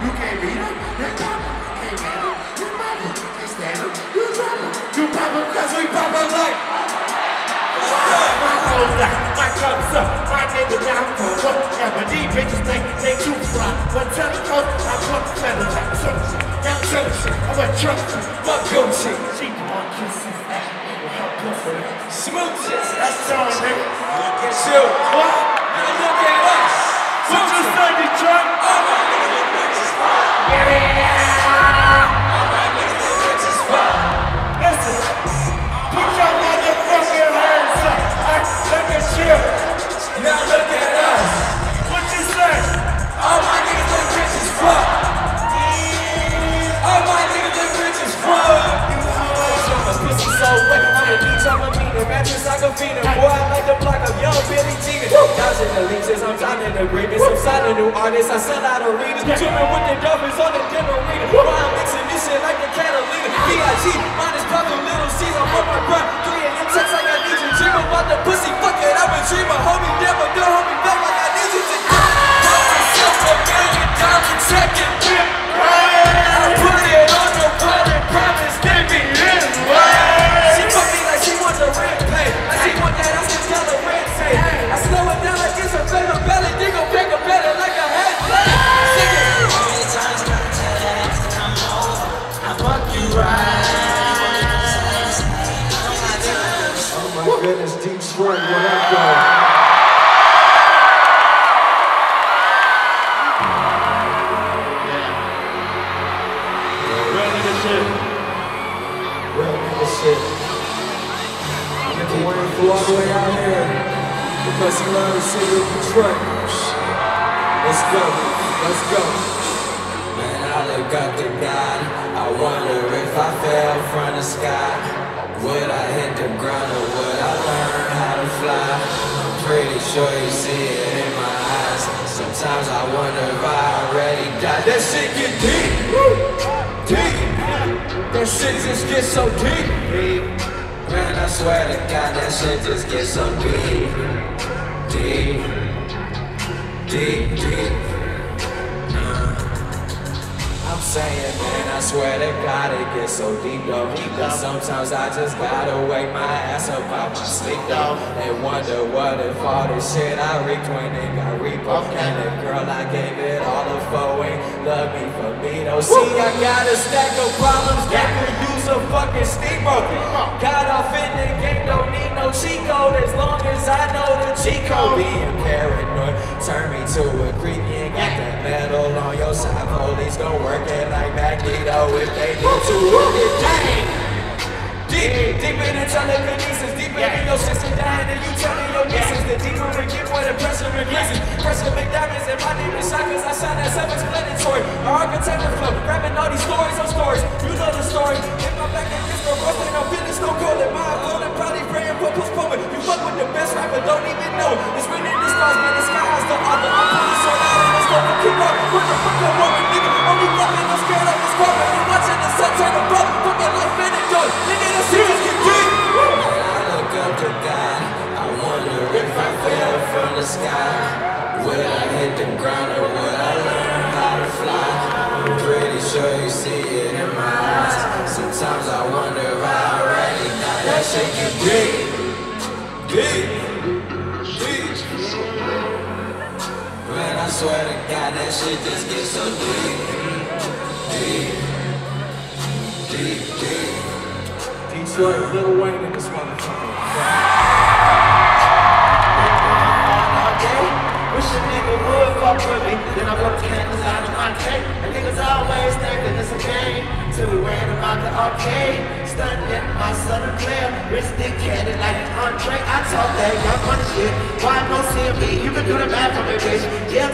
You can't beat him, you come, can't handle, you mother, can't stand him, you drop him, you pop him, cause we pop him like. My clothes down, my cups up, my nigga down for what? Yeah, but these bitches think they too fly. But tell the coach, I put feathers like church. Young church, I'm a truck, fuck Gucci. She want kisses, that nigga, her pussy. Smooches, that's John, nigga. Look at you. What? Now look at us. What you say, Detroit? All my niggas look rich as fuck. Yeah. All my niggas look rich as fuck. Listen, put your motherfucking hands up. Look at you. Now look at us. What you say? All my niggas look rich as fuck. All my niggas look rich as fuck. My pussy so wet, on the beach, I'm a meaner. Mattress like a phoenix. Boy, I like the block of young Billy Jean. Dodging the leeches, I'm signing agreements. I'm signing new artists, I sell out arenas. Chillin' with the Dolphins on the dinner arena. Boy, I'm mixing this shit like the Catalina. B.I.G. minus poppin' little C's. I'm on my grind. 3 a.m. text like I need you. Dream about the pussy, fuck it, I'm a dreamer. Hold me never do, hold me back like I need you to. Hold myself $1 million second trip. I put it on the wallet, promise, give me this way. She fuck me like she wants a rent pay. Like she want that, I still tell her rent pay. I slow it down like it's a better belly. They gon' pick a better like a head play. Sing it. How many times I gotta tell that ass to come over? I fuck you right. Oh my goodness, Detroit, what up, though? Flew all the way out here because he loved the city of Detroit. Let's go, let's go. Man, I look up to God. I wonder if I fell from the sky, would I hit the ground or would I learn how to fly? I'm pretty sure you see it in my eyes. Sometimes I wonder if I already died. That shit get deep, deep. That shit just gets so deep. Man, I swear to God, that shit just gets so deep, deep, deep, deep. I'm saying, man, I swear to God, it gets so deep, though. Because sometimes I just gotta wake my ass up out my sleep, though, and wonder what if all this shit I reaped when it got reaped. And the girl I gave it all up for ain't love me for me, though. See, I got a stack of problems that could use a fucking steamboat. Got off in the game, don't need no cheat code as long as I know the cheat code. Being paranoid turn me to a creep. You ain't got that metal on your side. Police gon' work it like Magneto if they need to. Deep, deeper than telekinesis, deeper than your sister dying and you telling your nieces. The deeper we get, where the pressure releases. Pressure make diamonds and my name is shot cause I shine that self-explanatory. Our architect flow, grabbing all these stories on stories. You know the story. If I'm back against the roast and I'm feeling stone cold and my opponent probably praying for postponement. You fuck with the best rapper, don't even know. It's written in the stars, man, the sky is the author. I'm putting so loud and it's going to keep up. What the fuck I'm worried, nigga? Only rapping, I'm scared of this carpet. I'm watching the sun turn to blood. Put my life in it, done. Nigga, the shit just get deep. I look up to God. I wonder if I fell from the sky. Would I hit the ground or would I learn how to fly? I'm pretty sure you see it in my eyes. Sometimes I wonder if I already died. That shit get deep, deep, deep. Man, I swear to God, that shit just gets so deep, deep, deep, deep. Detroit, Lil Wayne in this motherfucker. Wish a nigga would fuck with me, then I put the candles out of my cake. And niggas always thinking it's a game, till we ran about the arcade. Stunning at my southern clear, wrist dick headed like an entree. I talk that young money shit, why no CMB? You can do the math for me, bitch. Yeah,